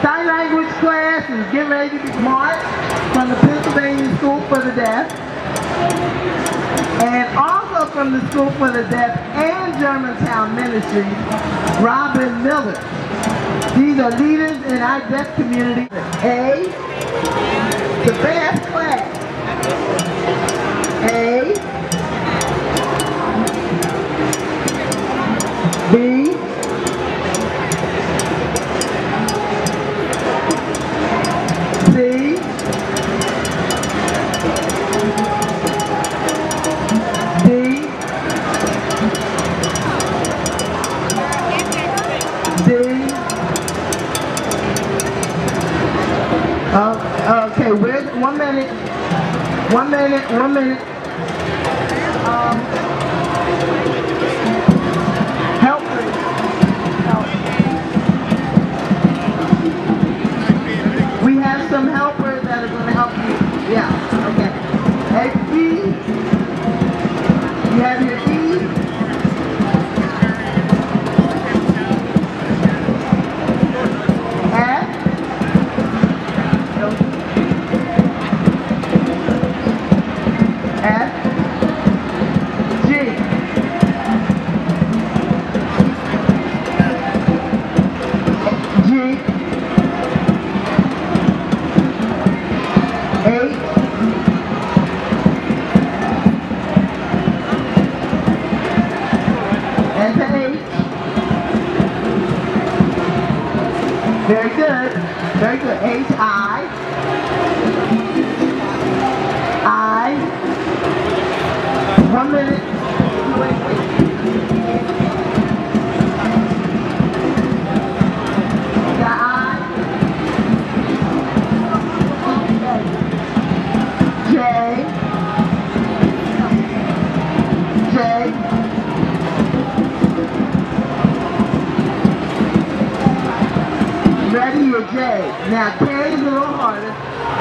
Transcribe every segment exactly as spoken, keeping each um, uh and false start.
Sign language class is getting ready to be marched from the Pennsylvania School for the Deaf. And also from the School for the Deaf and Germantown Ministries, Robin Miller. These are leaders in our deaf community. A, the best class. A, B, C, D, D. Uh, okay, where's one minute? One minute, one minute. Um, helpers. Help. We have some helpers that are going to help you. Yeah, okay. Hey, E. You have your E. F. F. G. G. H. And to H. Very good. Very good. H. I. I. One minute. Wait, wait. Got I. J. J. Ready your J. Now K is a little harder.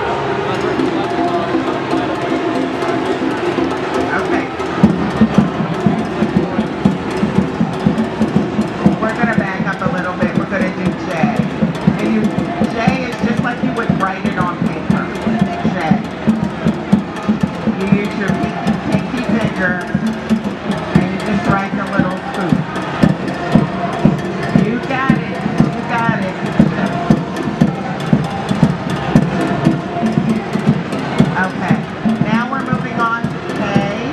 Okay. We're going to back up a little bit. We're going to do J. And you, J is just like you would write it on paper. J. You use your pinky finger and you just write the little scoop. You got it. You got it. Okay. Now we're moving on to K.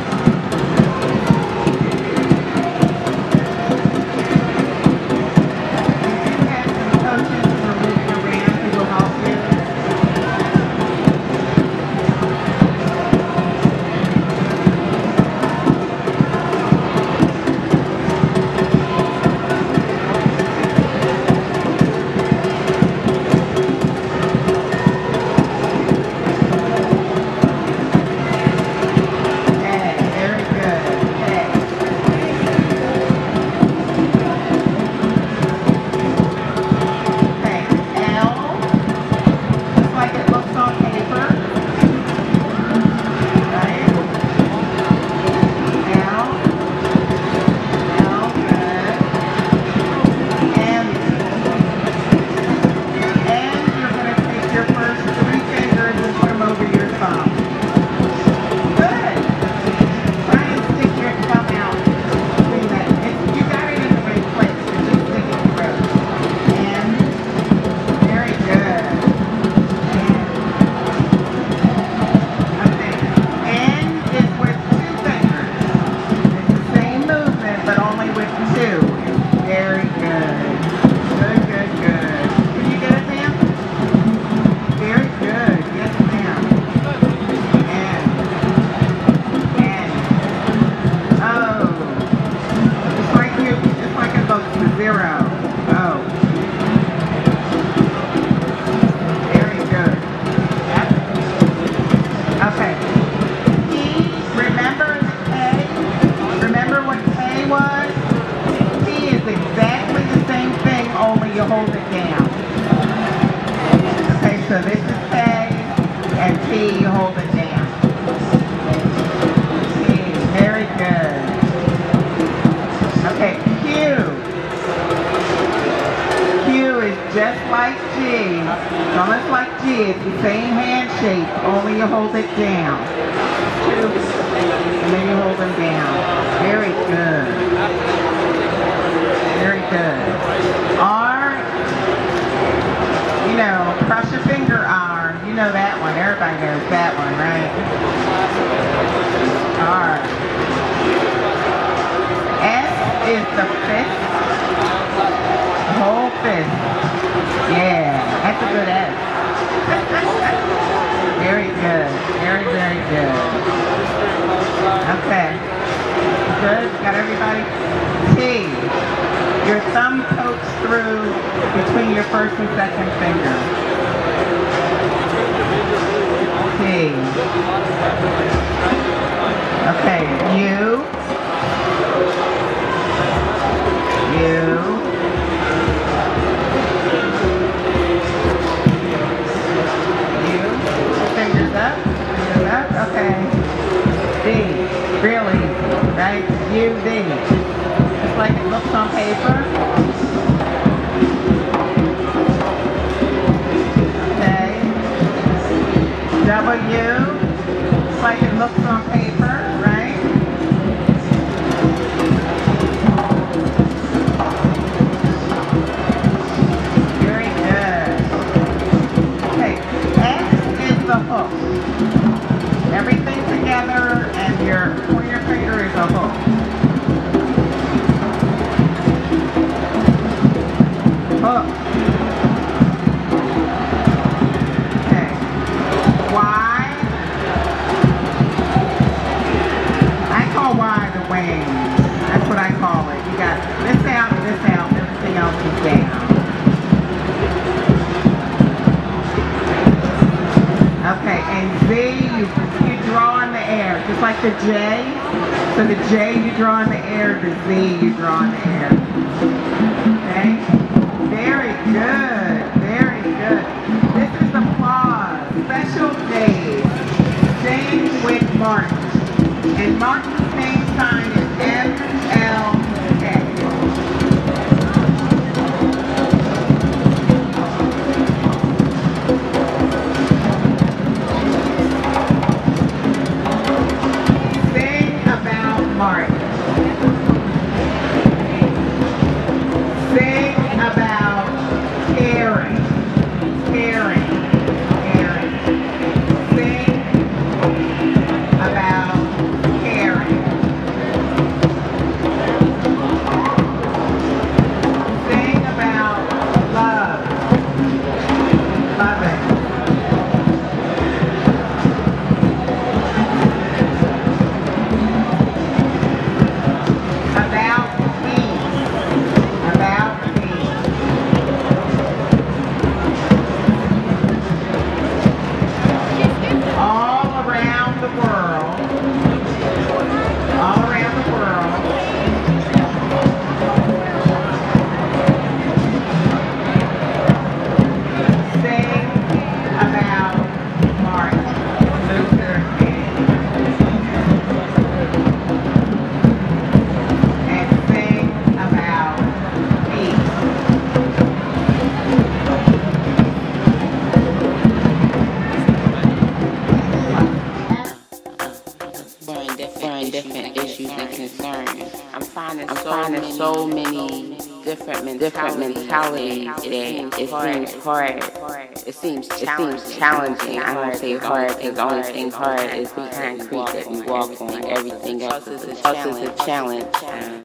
So this is K, and T, you hold it down. T, very good. Okay, Q. Q is just like G. It's almost like G. It's the same hand shape, only you hold it down. Two, and then you hold them down. Very good. Very good. R, you know, cross your finger R. You know that one. Everybody knows that one, right? R. S is the fifth. Whole fist. Yeah, that's a good S. Very good. Very, very good. Okay. Good? Got everybody? T. Your thumb pokes through between your first and second finger. T. Okay. U. U. Fingers up, fingers up, okay. D, real easy, right? U, D. Just like it looks on paper. Okay. W, just like it looks on paper, right? Very good. Okay, X is the hook. Everything together and your pointer finger is a hook. Hook. Okay. Y. I call Y the wings. That's what I call it. You got this out and this out, and everything else is down. Okay, and Z, you, you draw in the air, just like the J. So the J you draw in the air, the Z you draw in the air. Okay? Very good, very good. This is applause, special days. Sing with Martin. And Martin's name sign is M L K. Martin. Sing about caring, caring, caring. Sing about caring. Sing about love, loving. Different issues and concerns. I'm finding, I'm so, finding many so many different mentalities, different mentalities that it seems hard. It seems challenging. It seems challenging. I don't say hard because the only thing hard is the concrete that we walk on. Everything else is a challenge.